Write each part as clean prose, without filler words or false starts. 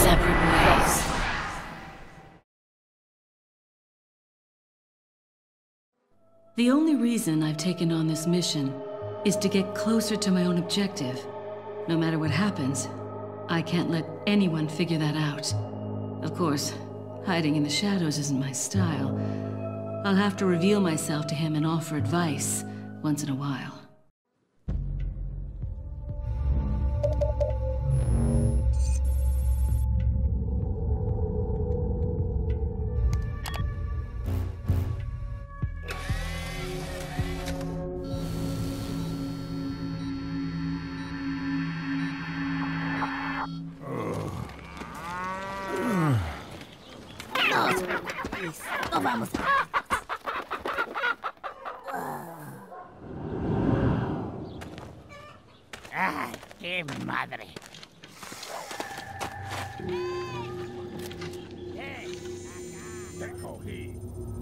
separate ways. The only reason I've taken on this mission is to get closer to my own objective. No matter what happens, I can't let anyone figure that out. Of course, hiding in the shadows isn't my style. I'll have to reveal myself to him and offer advice once in a while. No vamos. ¡Ay, qué madre! Te cogí.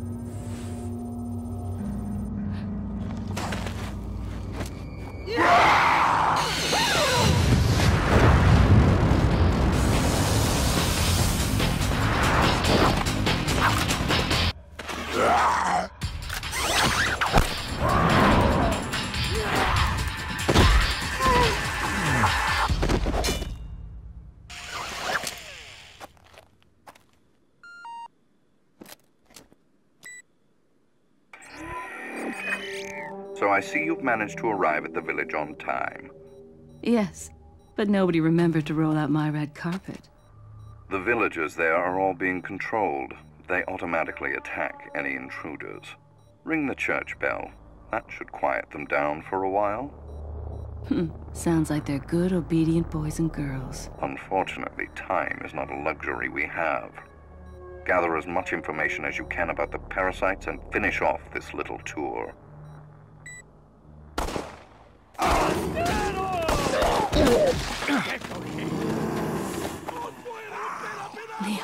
So I see you've managed to arrive at the village on time. Yes, but nobody remembered to roll out my red carpet. The villagers there are all being controlled. They automatically attack any intruders. Ring the church bell. That should quiet them down for a while. Sounds like they're good, obedient boys and girls. Unfortunately, time is not a luxury we have. Gather as much information as you can about the parasites and finish off this little tour. Leo.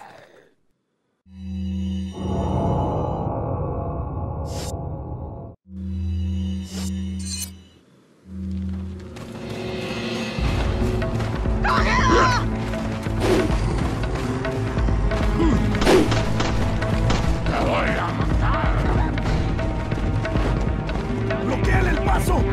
¡Bloquéale el paso!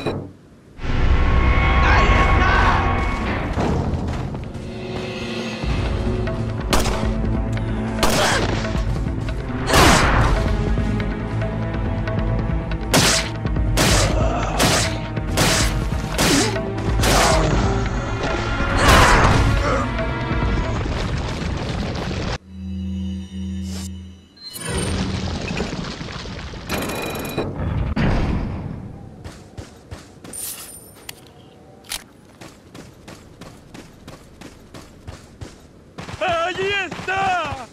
¡Allí está!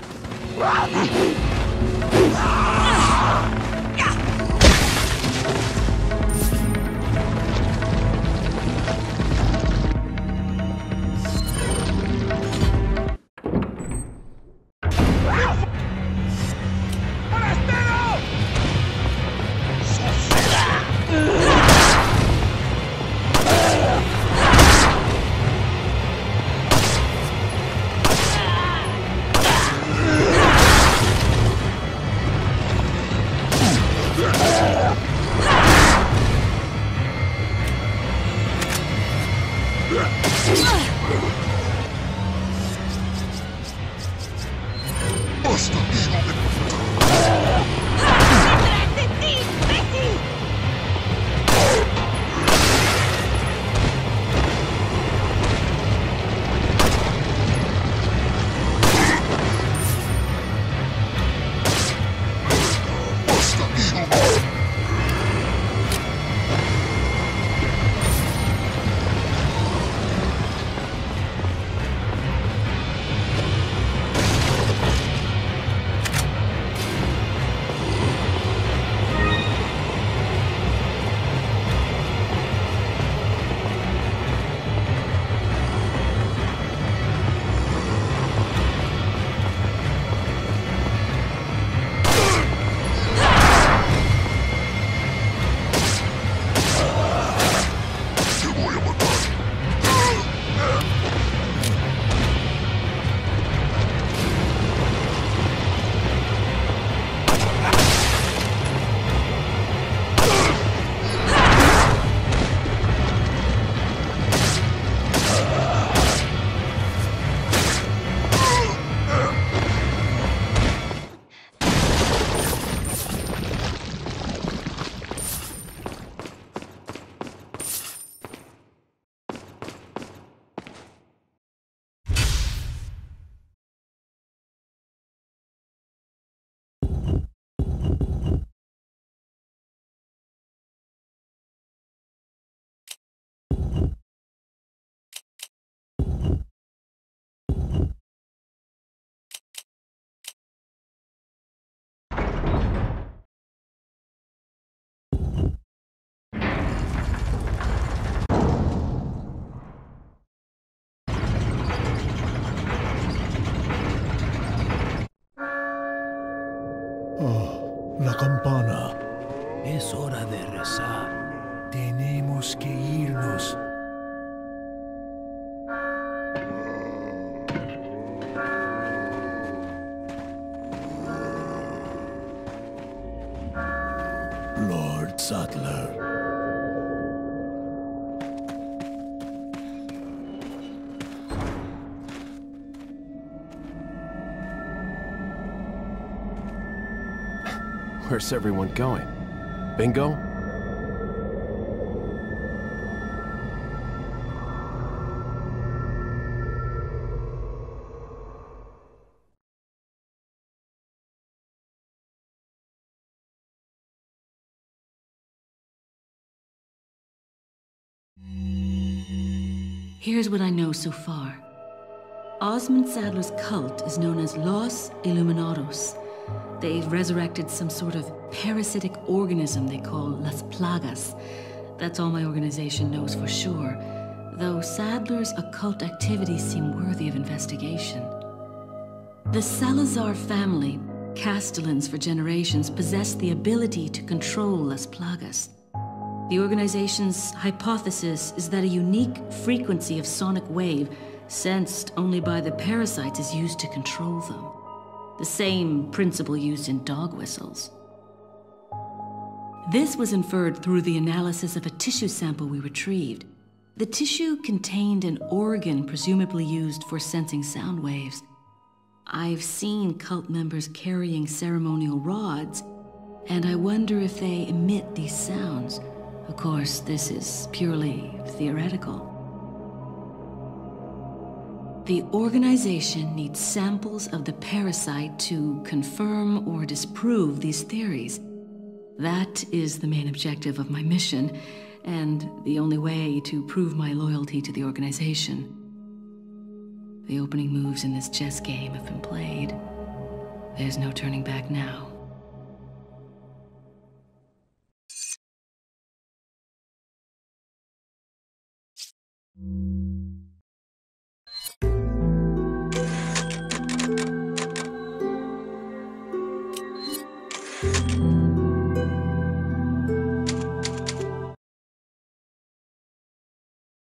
Oh, la campana. Es hora de rezar. Tenemos que irnos. Lord Sattler. Where's everyone going? Bingo? Here's what I know so far. Osmond Saddler's cult is known as Los Illuminados. They've resurrected some sort of parasitic organism they call Las Plagas. That's all my organization knows for sure, though Saddler's occult activities seem worthy of investigation. The Salazar family, Castellans for generations, possessed the ability to control Las Plagas. The organization's hypothesis is that a unique frequency of sonic wave, sensed only by the parasites, is used to control them. The same principle used in dog whistles. This was inferred through the analysis of a tissue sample we retrieved. The tissue contained an organ presumably used for sensing sound waves. I've seen cult members carrying ceremonial rods, and I wonder if they emit these sounds. Of course, this is purely theoretical. The organization needs samples of the parasite to confirm or disprove these theories. That is the main objective of my mission, and the only way to prove my loyalty to the organization. The opening moves in this chess game have been played. There's no turning back now.